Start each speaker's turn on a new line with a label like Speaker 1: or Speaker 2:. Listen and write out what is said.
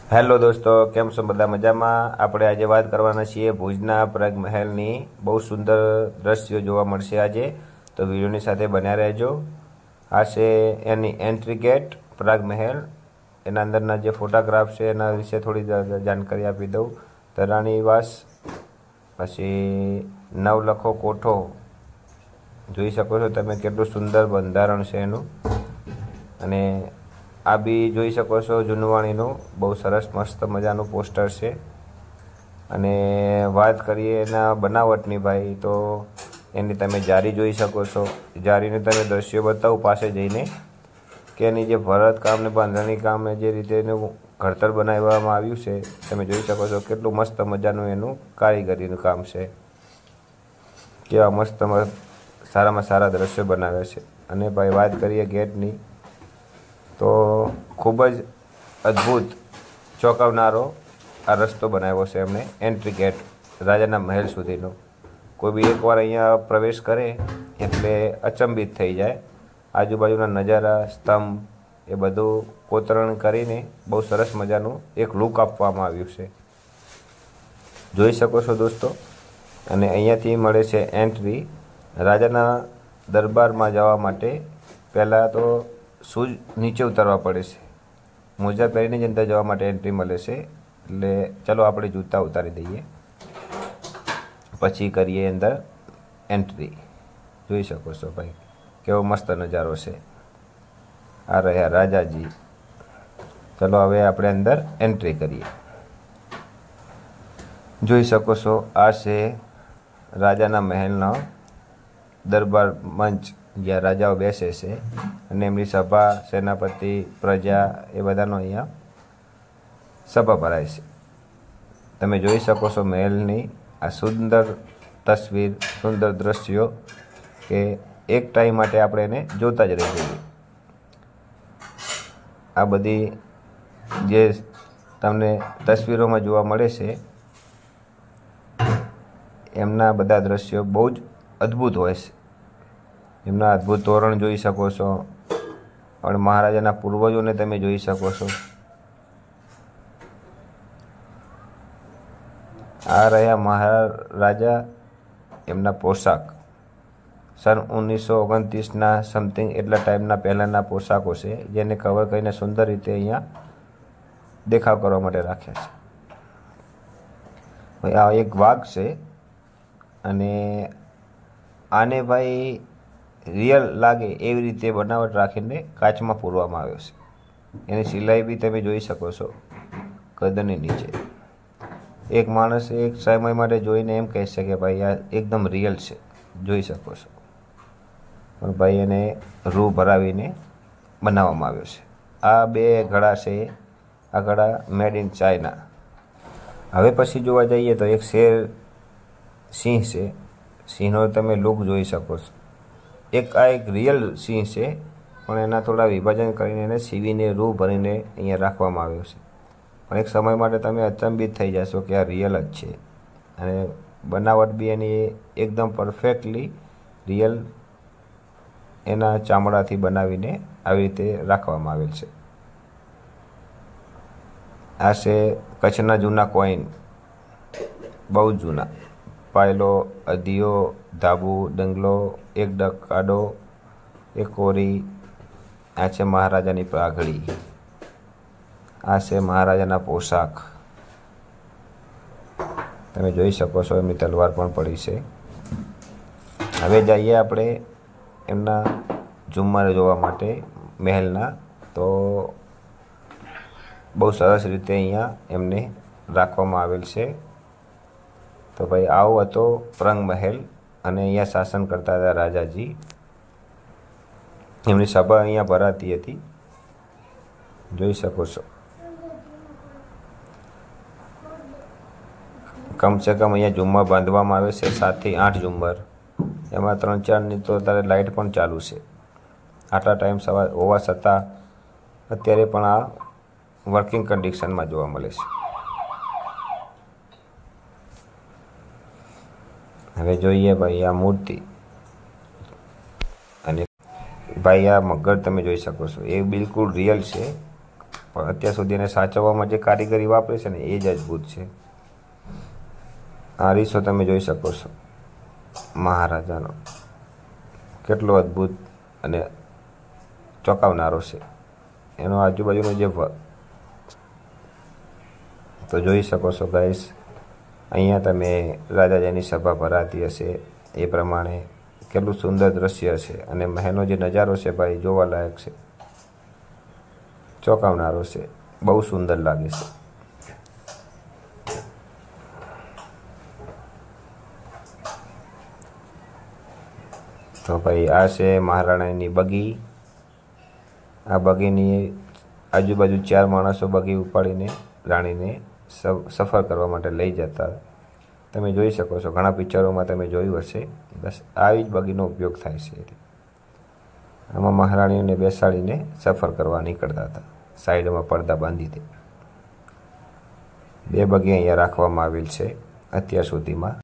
Speaker 1: Hello દોસ્તો, કેમ છો બધા મજામાં? આપણે આજે વાત કરવાના છીએ ભુજના પ્રગ મહેલની બહુ સુંદર દ્રશ્યો જોવા મળશે આજે, તો વિડીયોની સાથે બન્યા રહેજો। આ છે એની એન્ટ્રી ગેટ પ્રગ મહેલ, એના અંદરના જે ફોટોગ્રાફ છે એના વિશે થોડી જાણકારી આપી દઉં। તરાણીવાસ, પછી નવલખો કોઠો જોઈ શકો છો તમે, કેટલું સુંદર બંધારણ છે એનું। અને આ બી જોઈ શકો છો જૂનવાણીનું બહુ સરસ મસ્ત મજાનું પોસ્ટર છે। અને વાત કરીએ એના બનાવટની ભાઈ, તો એની તમે જારી જોઈ શકો છો। જારીને તમે દ્રશ્યો બતાવું પાસે જઈને કે એની જે ભરત કામ ને બાંધણી કામ ને જે રીતે એનું ઘડતર બનાવવામાં આવ્યું છે તમે જોઈ શકો છો। કેટલું મસ્ત મજાનું એનું કારીગરીનું કામ છે, કેવા મસ્ત સારામાં સારા દ્રશ્યો બનાવે છે। અને ભાઈ વાત કરીએ ગેટની, તો ખૂબ જ અદ્ભુત ચોંકાવનારો આ રસ્તો બનાવ્યો છે એમણે, એન્ટ્રી ગેટ રાજાના મહેલ સુધીનો। કોઈ બી એકવાર અહીંયા પ્રવેશ કરે એટલે અચંબિત થઈ જાય। આજુબાજુના નજારા, સ્તંભ એ બધું કોતરણ કરીને બહુ સરસ મજાનું એક લુક આપવામાં આવ્યું છે, જોઈ શકો છો દોસ્તો। અને અહીંયાથી મળે છે એન્ટ્રી રાજાના દરબારમાં જવા માટે। પહેલાં તો શૂઝ નીચે ઉતારવા પડે છે, મોજા પહેરીને જ અંદર જવા માટે એન્ટ્રી મળે છે। એટલે ચલો આપણે જૂતા ઉતારી દઈએ, પછી કરીએ અંદર એન્ટ્રી। જોઈ શકો છો ભાઈ, કેવો મસ્ત નજારો છે। આ રહ્યા રાજાજી। ચલો હવે આપણે અંદર એન્ટ્રી કરીએ। જોઈ શકો છો આ છે રાજાના મહેલનો દરબાર મંચ, જ્યાં રાજાઓ બેસે છે અને એમની સભા, સેનાપતિ, પ્રજા એ બધાનો અહીંયા સભા ભરાય છે। તમે જોઈ શકો છો મહેલની આ સુંદર તસવીર, સુંદર દ્રશ્યો કે એક ટાઈમ માટે આપણે એને જોતા જ રહી જઈએ। આ બધી જે તમને તસવીરોમાં જોવા મળે છે એમના બધા દ્રશ્યો બહુ જ અદ્ભુત હોય છે। એમના અદ્ભુત તોરણ જોઈ શકો છો, અને મહારાજાના પૂર્વજોને તમે જોઈ શકો છો। આ રહ્યા મહારાજા, એમના પોશાક સન 1929ના સમથિંગ એટલા ટાઈમના પહેલાંના પોશાકો છે, જેને કવર કરીને સુંદર રીતે અહીંયા દેખાવ કરવા માટે રાખ્યા છે। ભાઈ આ એક વાઘ છે, અને આને ભાઈ રિયલ લાગે એવી રીતે બનાવટ રાખીને કાચમાં પૂરવામાં આવ્યો છે। એની સિલાઈ બી તમે જોઈ શકો છો ગદરની નીચે। એક માણસ એક સમય માટે જોઈને એમ કહે છે કે ભાઈ આ એકદમ રિયલ છે, જોઈ શકો છો। પણ ભાઈ એને રૂ ભરાવીને બનાવવામાં આવ્યો છે। આ બે ઘડા છે, આ ઘડા મેડ ઇન ચાઇના। હવે પછી જોવા જઈએ તો એક શેર સિંહ છે, સિંહનો તમે લુક જોઈ શકો છો। આ એક રિયલ સિંહ છે, પણ એના થોડા વિભાજન કરીને એને સીવીને રૂ ભરીને અહીંયા રાખવામાં આવ્યો છે। પણ એક સમય માટે તમે અચંબિત થઈ જશો કે આ રિયલ જ છે, અને બનાવટ બી એની એકદમ પરફેક્ટલી રિયલ એના ચામડાથી બનાવીને આવી રીતે રાખવામાં આવેલ છે। આ છે કચ્છના જૂના કોઈન, બહુ જૂના। પાયલો, અધિયો, ધાબુ, ડંગલો, એક ડકાડો, એક કોરી। આ છે મહારાજાની પાઘડી, આ છે મહારાજાના પોશાક, તમે જોઈ શકો છો। એમની તલવાર પણ પડી છે। હવે જઈએ આપણે એમના ઝુમ્મર જોવા માટે મહેલના, તો બહુ સરસ રીતે અહીંયા એમને રાખવામાં આવેલ છે। તો ભાઈ આવો હતો પ્રગ મહેલ, અને અહીંયા શાસન કરતા હતા રાજાજી। એમની સભા અહીંયા ભરાતી હતી, જોઈ શકો છો। કમસે કમ અહીંયા ઝુમ્મર બાંધવામાં આવે છે 7 થી 8 ઝુમ્મર, એમાં 3-4ની તો અત્યારે લાઇટ પણ ચાલુ છે। આટલા ટાઈમ સવાર હોવા છતાં અત્યારે પણ આ વર્કિંગ કન્ડિશનમાં જોવા મળે છે। હવે જોઈએ ભાઈ આ મૂર્તિ, અને ભાઈ આ મગર તમે જોઈ શકો છો, એ બિલકુલ રિયલ છે, પણ અત્યાર સુધી એને સાચવવામાં જે કારીગરી વાપરી છે ને એ જ અદ્ભુત છે. આ અરીસો તમે જોઈ શકો છો મહારાજાનો, કેટલો અદ્ભુત અને ચોંકાવનારો છે. એનો આજુબાજુનો જે તો જોઈ શકો છો ગાઈસ, અહીંયા તમે રાજાજાની સભા ભરાતી હશે એ પ્રમાણે કેટલું સુંદર દ્રશ્ય છે. અને મહેલનો જે નજારો છે ભાઈ જોવાલાયક છે, ચોંકાવનારો છે, બહુ સુંદર લાગે છે. તો ભાઈ આ છે મહારાણીની બગી. આ બગીની આજુબાજુ 4 માણસો બગી ઉપાડીને રાણીને સફર કરવા માટે લઈ જતા. તમે જોઈ શકો છો, ઘણા પિક્ચરોમાં તમે જોયું હશે. બસ આવી જ બગીનો ઉપયોગ થાય છે. આમાં મહારાણીઓને બેસાડીને સફર કરવા નીકળતા હતા. સાઈડમાં પડદા બાંધી દે. 2 બગી અહીંયા રાખવામાં આવેલ છે અત્યાર સુધીમાં.